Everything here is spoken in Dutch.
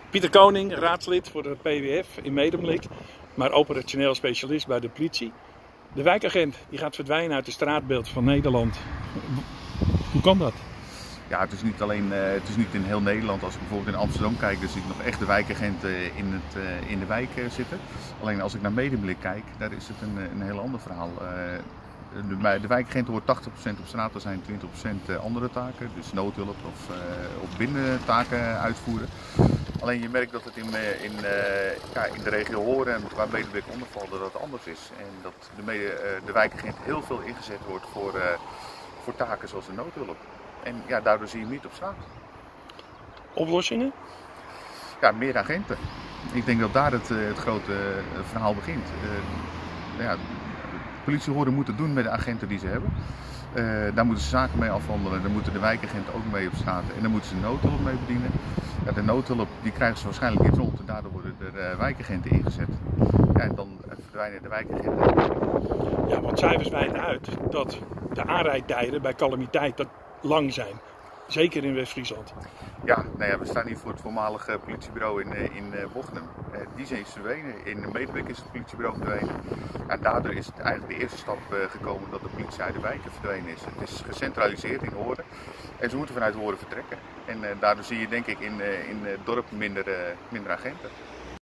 Pieter Koning, raadslid voor de PWF in Medemblik, maar operationeel specialist bij de politie. De wijkagent die gaat verdwijnen uit het straatbeeld van Nederland. Hoe kan dat? Ja, het is niet in heel Nederland. Als ik bijvoorbeeld in Amsterdam kijk, dan zie ik nog echt de wijkagenten in de wijk zitten. Alleen als ik naar Medemblik kijk, daar is het een heel ander verhaal. De wijkagenten hoort 80% op straat te zijn, 20% andere taken. Dus noodhulp of binnentaken uitvoeren. Alleen je merkt dat het in de regio Horen, waar Medemblik onder valt, dat het anders is. En dat de wijkagent heel veel ingezet wordt voor taken zoals de noodhulp. En ja, daardoor zie je hem niet op straat. Oplossingen? Ja, meer agenten. Ik denk dat daar het grote verhaal begint. De politie horen moet het doen met de agenten die ze hebben. Daar moeten ze zaken mee afhandelen. Daar moeten de wijkagenten ook mee op straat. En daar moeten ze de noodhulp mee bedienen. Ja, de noodhulp die krijgen ze waarschijnlijk niet rond. En daardoor worden er wijkagenten ingezet. Ja, en dan verdwijnen de wijkagenten. Ja, want cijfers wijten uit dat de aanrijdtijden bij calamiteit lang zijn. Zeker in West-Friesland. Ja, nou ja, we staan hier voor het voormalige politiebureau in Bochum. Die is verdwenen. In Medemblik is het politiebureau verdwenen. En daardoor is het eigenlijk de eerste stap gekomen dat de politie uit de wijken verdwenen is. Het is gecentraliseerd in Horen. En ze moeten vanuit Horen vertrekken. En daardoor zie je denk ik in het dorp minder agenten.